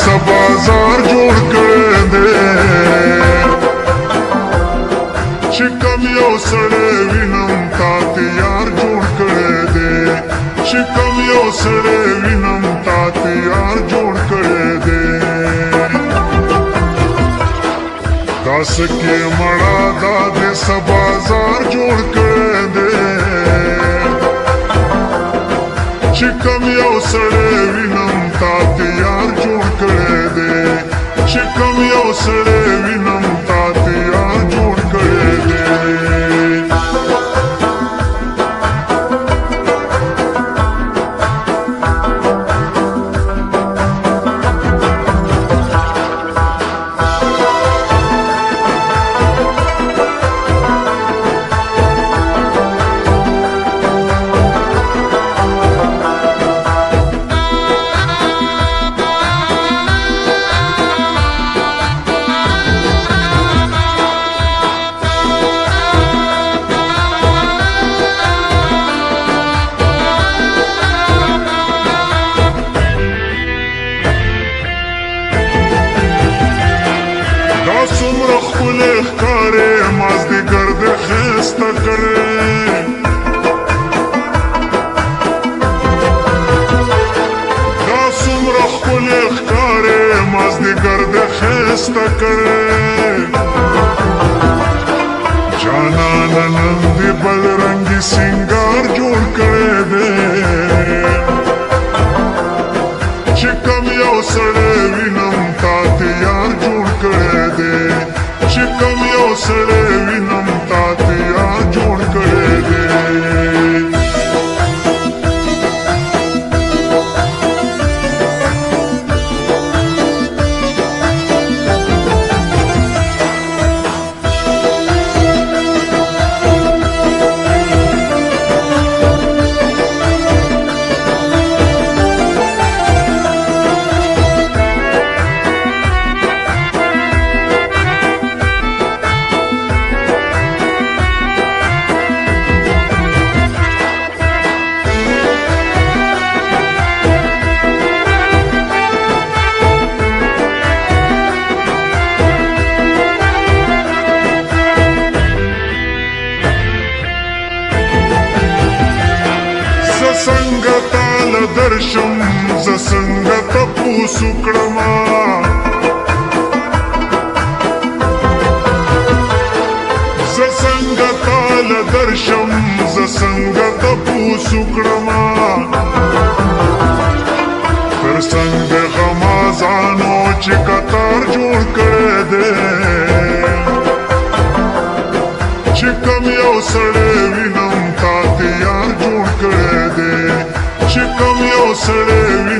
بازار جوړ کړی دی چې کم یو سړی وینم تاته یار جوړ کړی دی چې کم یو سړی وینم تاته یار جوړ کړی دی داس کې مړه دا دې بازار جوړ کړی دی چې کم یو سړی وینم تاته یار جوړ کړی دی چې کم یو سړی وینم تاته یار جوړ کړی دی څومره ښکلی ښکارې مازدیګر دې ښایسته کړې دا څومره ښکلی ښکارې مازدیګر دې ښایسته کړې جانانه نن دې بل رنګي سینګار جوړ کړی دی چې کم یو سړی وینم تاته یار جوړ کړی دی چې کم یو سړی وینم تاته یار جوړ کړی دی څنګه تاله درشم زه څنګه تپوس وکړمه زه څنګه تاله درشم زه څنګه تپوس وکړمه تر څنګ د غمازانو چې قطار جوړ کړی دی چې کم یو سړی وینم تاته یار جوړ کړی دی چې کم یو سړی